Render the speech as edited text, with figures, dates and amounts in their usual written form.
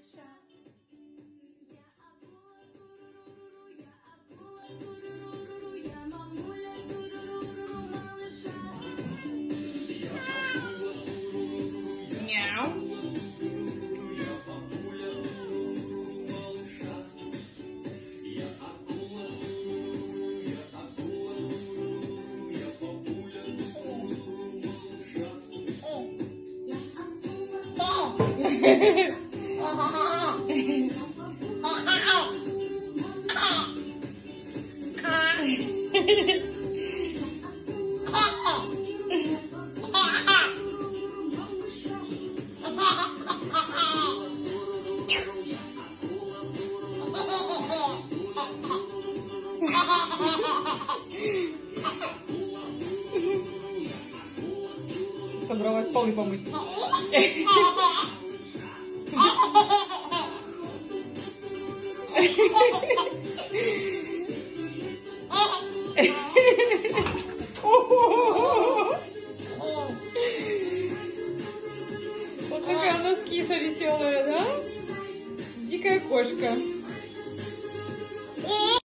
малыша. Я акула, туруруру, я акула, туруруру, я мамуля, туруруру, малыша. Мяу. Собралась полы помыть. Вот такая у нас киса веселая, да? Дикая кошка.